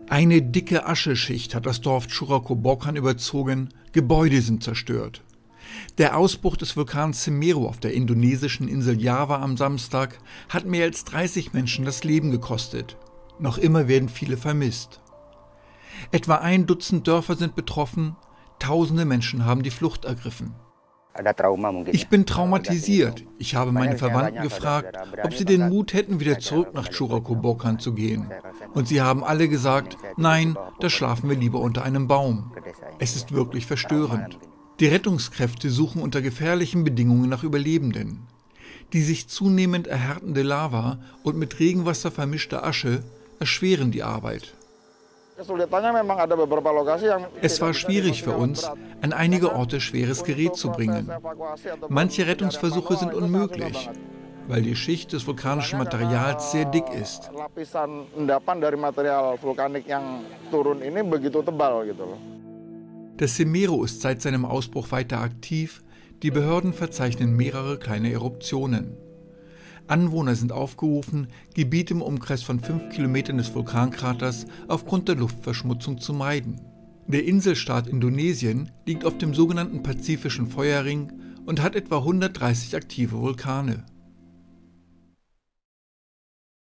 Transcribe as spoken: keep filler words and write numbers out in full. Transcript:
Eine dicke Ascheschicht hat das Dorf Curacao-Borcan überzogen, Gebäude sind zerstört. Der Ausbruch des Vulkans Semeru auf der indonesischen Insel Java am Samstag hat mehr als dreißig Menschen das Leben gekostet. Noch immer werden viele vermisst. Etwa ein Dutzend Dörfer sind betroffen, tausende Menschen haben die Flucht ergriffen. Ich bin traumatisiert. Ich habe meine Verwandten gefragt, ob sie den Mut hätten, wieder zurück nach Curacao-Borcan zu gehen. Und sie haben alle gesagt, nein, da schlafen wir lieber unter einem Baum. Es ist wirklich verstörend. Die Rettungskräfte suchen unter gefährlichen Bedingungen nach Überlebenden. Die sich zunehmend erhärtende Lava und mit Regenwasser vermischte Asche erschweren die Arbeit. Es war schwierig für uns, an einige Orte schweres Gerät zu bringen. Manche Rettungsversuche sind unmöglich, weil die Schicht des vulkanischen Materials sehr dick ist. Der Semeru ist seit seinem Ausbruch weiter aktiv, die Behörden verzeichnen mehrere kleine Eruptionen. Anwohner sind aufgerufen, Gebiete im Umkreis von fünf Kilometern des Vulkankraters aufgrund der Luftverschmutzung zu meiden. Der Inselstaat Indonesien liegt auf dem sogenannten Pazifischen Feuerring und hat etwa hundertdreißig aktive Vulkane.